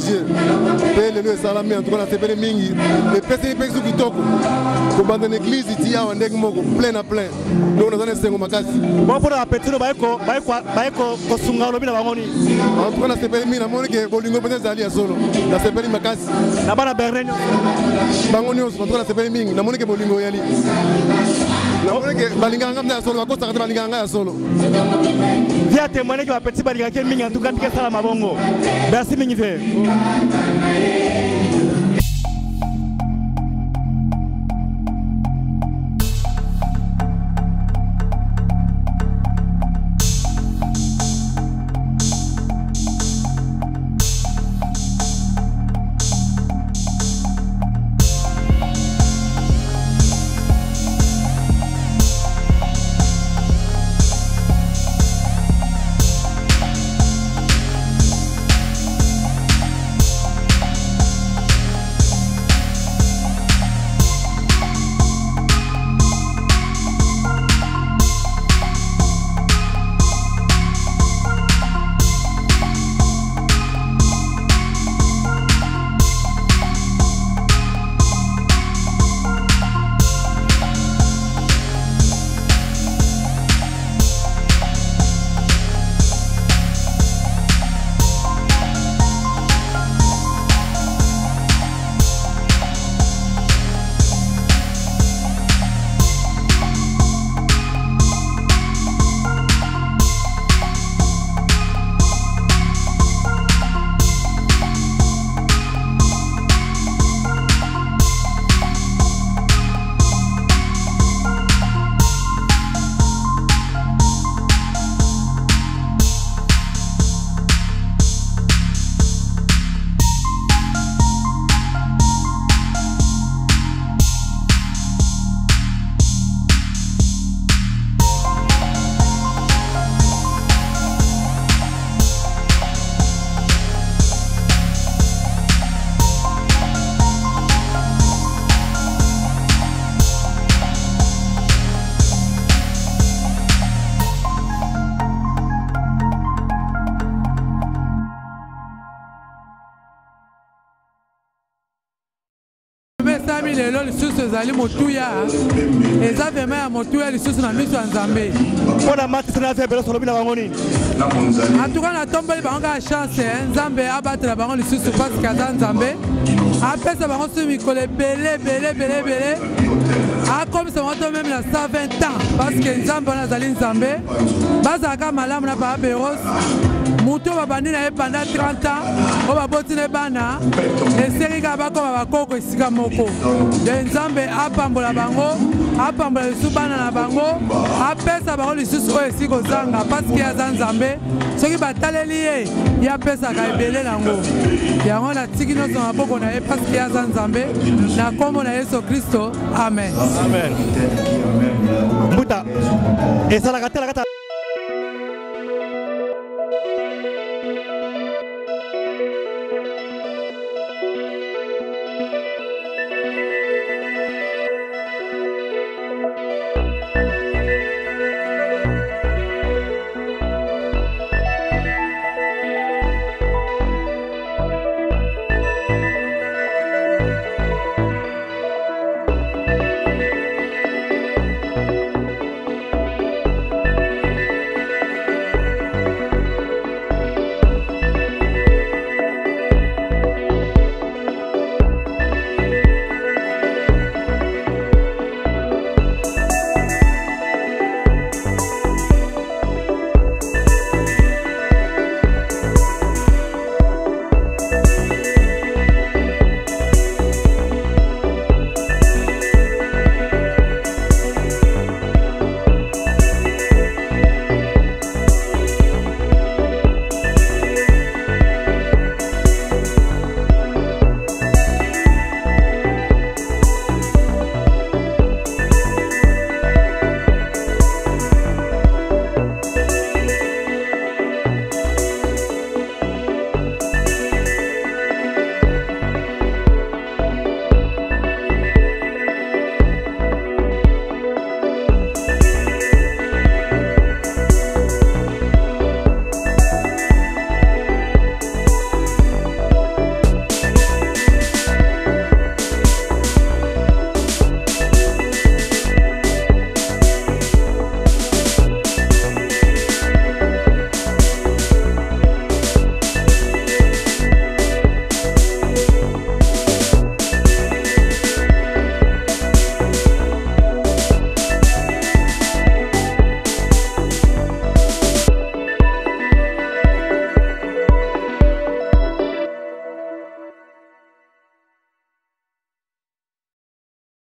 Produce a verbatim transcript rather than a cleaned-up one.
Dieu. Père le salami en tout cas na sepeli mingi. Et pesi pesi kitoko. Ko banda l'église ici ya ndenge moko plein à plein. Donc on a sengo makasi. Bon pour la petite baiko baiko baiko ko sunga lobi na bangoni. En tout cas na sepeli mingi na moni ke bolingo peut zali ya solo. Na sepeli makasi. Na bana berrenyo. Bangoni en tout cas na sepeli mingi na moni ke bolingo yali. Na moni ke balinganga na solo ko sanga balinganga ya solo. Via témoigner que la petite balinga ke mingi en tout cas que ça la mabongo. Merci mingi fe. lelo lisusu ezali motuya eza vema ya motuya lisusu na miso ya Nzambe mpona matisi na febele solobi na bango nini atuka na tomboli bango kaka chance Nzambe abatela bango lisusu parce aza Nzambe apesa bango su mikolo ebele ebele ebele ebele akomisa bango to meme na cent vingt ans parce que Nzambe wana azali Nzambe bazalaka malamu na baba Beros mutu babandi na ye pendant trente ans o baboti ne bana eseri kaka bakoma bakoko esika moko de Nzambe apambola bango apambola lisusu bana na bango apesa bango lisusu oyo esika kozanga parceke aza Nzambe soki bataleli ye ye apesaka ebele nango yango natiki nyonso maboko na ye parceke aza Nzambe na kombo na Yesu Kristo amen mbuta esalaka telaka